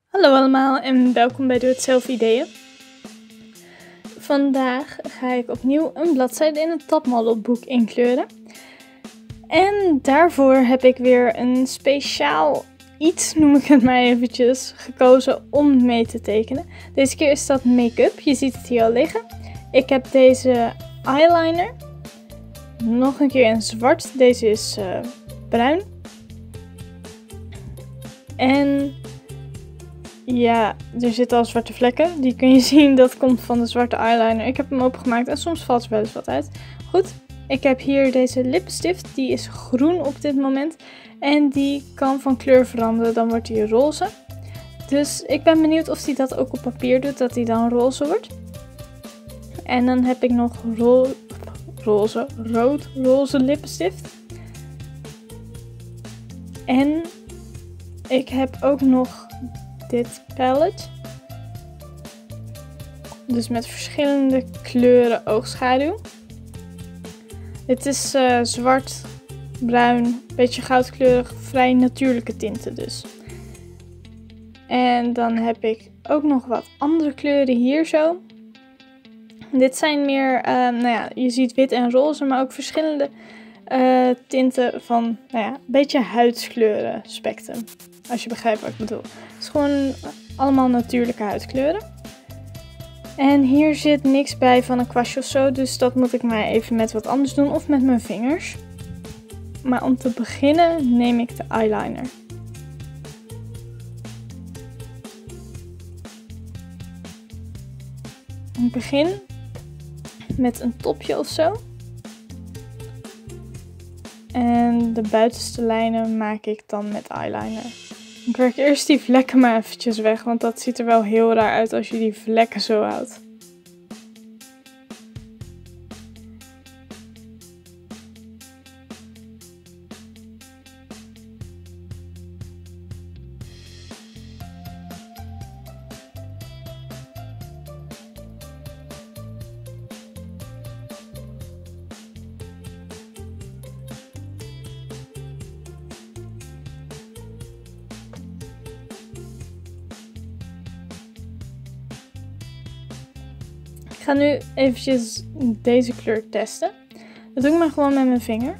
Hallo allemaal en welkom bij Doe het zelf ideeën. Vandaag ga ik opnieuw een bladzijde in het tabmodelboek inkleuren. En daarvoor heb ik weer een speciaal iets, noem ik het maar eventjes, gekozen om mee te tekenen. Deze keer is dat make-up, je ziet het hier al liggen. Ik heb deze eyeliner, nog een keer in zwart, deze is bruin. En ja, er zitten al zwarte vlekken. Die kun je zien, dat komt van de zwarte eyeliner. Ik heb hem opengemaakt en soms valt er wel eens wat uit. Goed, ik heb hier deze lippenstift. Die is groen op dit moment. En die kan van kleur veranderen, dan wordt die roze. Dus ik ben benieuwd of hij dat ook op papier doet, dat hij dan roze wordt. En dan heb ik nog rood-roze lippenstift. En ik heb ook nog dit palette. Dus met verschillende kleuren oogschaduw. Dit is zwart, bruin, beetje goudkleurig, vrij natuurlijke tinten dus. En dan heb ik ook nog wat andere kleuren hier zo. Dit zijn meer, je ziet wit en roze, maar ook verschillende tinten van, een beetje huidskleuren spectrum. Als je begrijpt wat ik bedoel. Het is gewoon allemaal natuurlijke huidkleuren. En hier zit niks bij van een kwastje of zo, dus dat moet ik maar even met wat anders doen of met mijn vingers. Maar om te beginnen neem ik de eyeliner. Ik begin met een topje of zo. En de buitenste lijnen maak ik dan met eyeliner. Ik werk eerst die vlekken maar eventjes weg, want dat ziet er wel heel raar uit als je die vlekken zo houdt. Ik ga nu eventjes deze kleur testen. Dat doe ik maar gewoon met mijn vinger.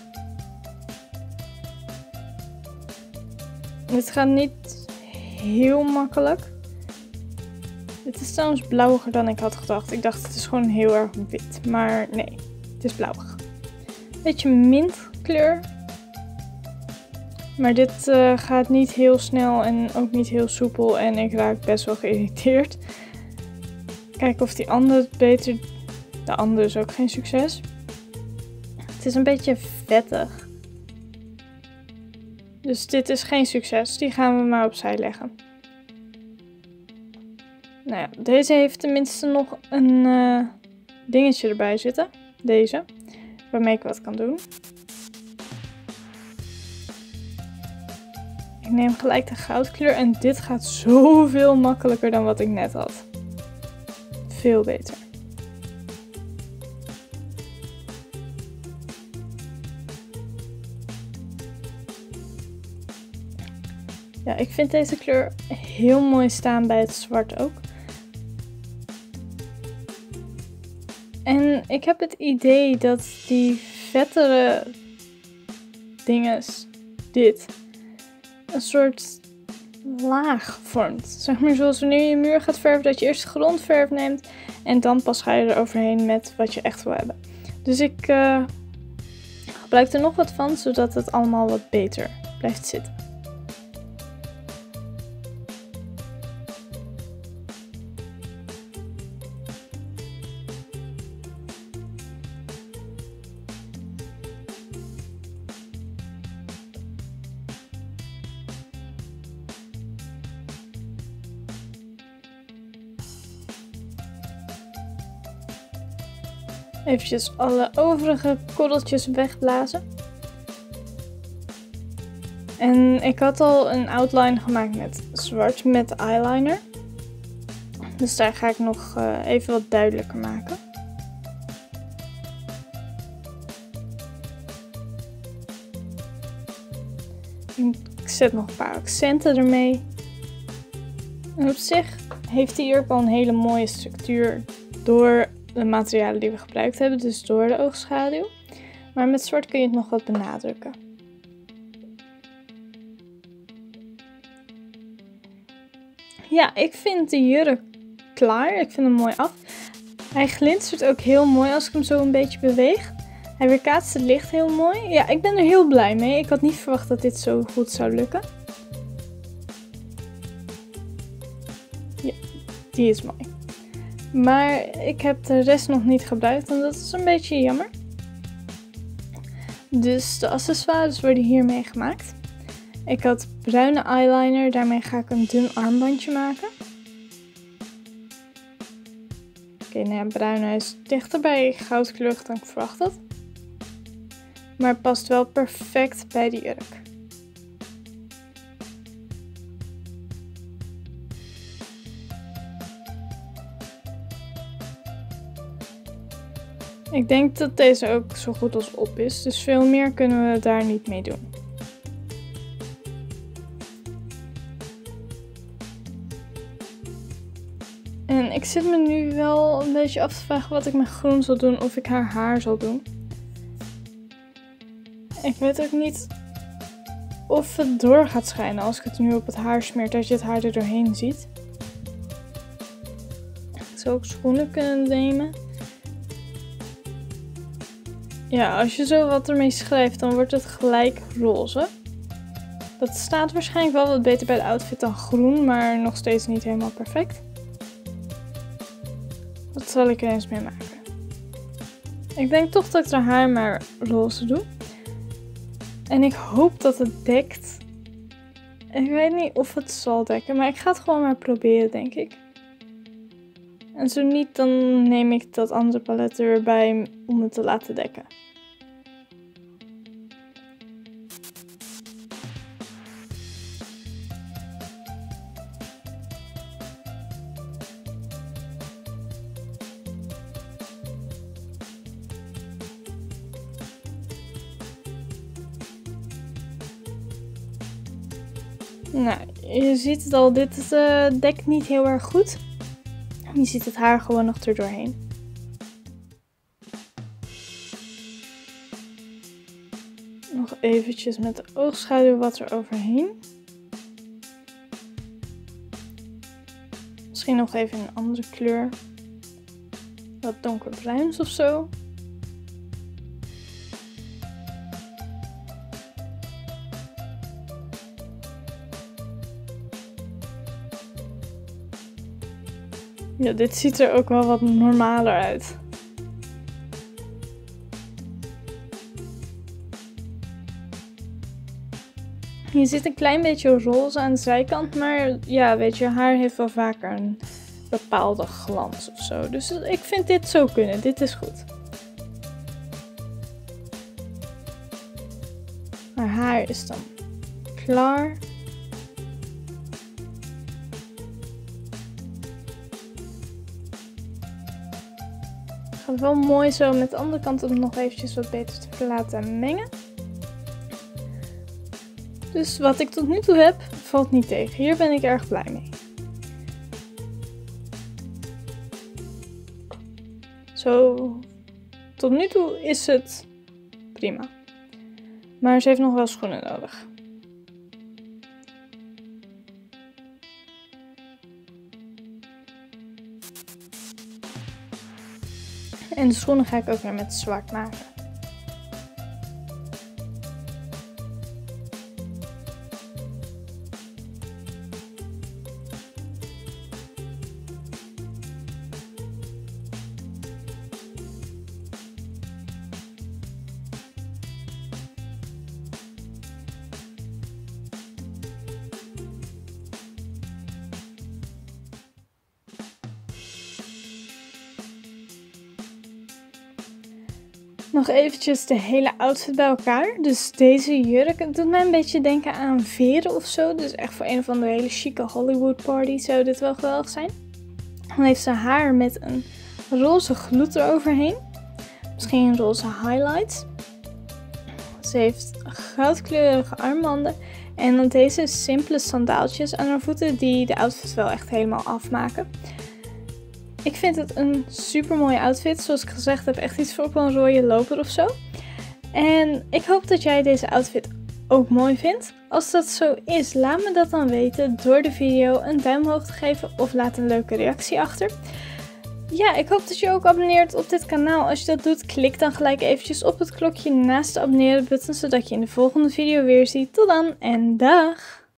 Dit gaat niet heel makkelijk. Het is trouwens blauwiger dan ik had gedacht. Ik dacht het is gewoon heel erg wit. Maar nee, het is blauwig. Beetje mintkleur. Maar dit gaat niet heel snel en ook niet heel soepel. En ik raak best wel geïrriteerd. Kijken of die andere het beter... De andere is ook geen succes. Het is een beetje vettig. Dus dit is geen succes. Die gaan we maar opzij leggen. Nou ja, deze heeft tenminste nog een dingetje erbij zitten. Deze. Waarmee ik wat kan doen. Ik neem gelijk de goudkleur. En dit gaat zoveel makkelijker dan wat ik net had. Veel beter. Ja, ik vind deze kleur heel mooi staan bij het zwart ook. En ik heb het idee dat die vettere dinges, dit, een soort laag vormt. Zeg maar zoals wanneer je een muur gaat verven, dat je eerst grondverf neemt en dan pas ga je er overheen met wat je echt wil hebben. Dus ik gebruik er nog wat van, zodat het allemaal wat beter blijft zitten. Eventjes alle overige korreltjes wegblazen. En ik had al een outline gemaakt met zwart met eyeliner. Dus daar ga ik nog even wat duidelijker maken. Ik zet nog een paar accenten ermee. En op zich heeft die jurk al een hele mooie structuur door de materialen die we gebruikt hebben, dus door de oogschaduw. Maar met zwart kun je het nog wat benadrukken. Ja, ik vind de jurk klaar. Ik vind hem mooi af. Hij glinstert ook heel mooi als ik hem zo een beetje beweeg. Hij weerkaatst het licht heel mooi. Ja, ik ben er heel blij mee. Ik had niet verwacht dat dit zo goed zou lukken. Ja, die is mooi. Maar ik heb de rest nog niet gebruikt en dat is een beetje jammer. Dus de accessoires worden hiermee gemaakt. Ik had bruine eyeliner, daarmee ga ik een dun armbandje maken. Oké, nou ja, bruin is dichterbij goudkleurig dan ik verwacht had. Maar het past wel perfect bij de jurk. Ik denk dat deze ook zo goed als op is, dus veel meer kunnen we daar niet mee doen. En ik zit me nu wel een beetje af te vragen wat ik met groen zal doen, of ik haar zal doen. Ik weet ook niet of het door gaat schijnen als ik het nu op het haar smeer, dat je het haar er doorheen ziet. Ik zou ook schoenen kunnen nemen. Ja, als je zo wat ermee schrijft, dan wordt het gelijk roze. Dat staat waarschijnlijk wel wat beter bij de outfit dan groen, maar nog steeds niet helemaal perfect. Dat zal ik er eens mee maken. Ik denk toch dat ik de haar maar roze doe. En ik hoop dat het dekt. Ik weet niet of het zal dekken, maar ik ga het gewoon maar proberen, denk ik. En zo niet, dan neem ik dat andere palet er weer bij om het te laten dekken. Nou, je ziet het al, dit dekt niet heel erg goed. Je ziet het haar gewoon nog er doorheen. Nog eventjes met de oogschaduw wat er overheen. Misschien nog even een andere kleur. Wat donkerbruins of zo. Ja, dit ziet er ook wel wat normaler uit. Je ziet een klein beetje roze aan de zijkant, maar ja, weet je, haar heeft wel vaker een bepaalde glans of zo. Dus ik vind dit zo kunnen, dit is goed. Haar haar is dan klaar. Het gaat wel mooi zo met de andere kant om nog eventjes wat beter te laten mengen. Dus wat ik tot nu toe heb, valt niet tegen. Hier ben ik erg blij mee. Zo, tot nu toe is het prima. Maar ze heeft nog wel schoenen nodig. En de schoenen ga ik ook weer met zwart maken. Nog eventjes de hele outfit bij elkaar. Dus deze jurk, het doet mij een beetje denken aan veren of zo. Dus echt voor een of andere hele chique Hollywood party zou dit wel geweldig zijn. Dan heeft ze haar met een roze gloed eroverheen. Misschien roze highlights. Ze heeft goudkleurige armbanden. En dan deze simpele sandaaltjes aan haar voeten die de outfit wel echt helemaal afmaken. Ik vind het een super mooie outfit. Zoals ik gezegd heb, echt iets voor op een rode loper of zo. En ik hoop dat jij deze outfit ook mooi vindt. Als dat zo is, laat me dat dan weten door de video een duim omhoog te geven of laat een leuke reactie achter. Ja, ik hoop dat je ook abonneert op dit kanaal. Als je dat doet, klik dan gelijk eventjes op het klokje naast de abonneren button, zodat je in de volgende video weer ziet. Tot dan en dag!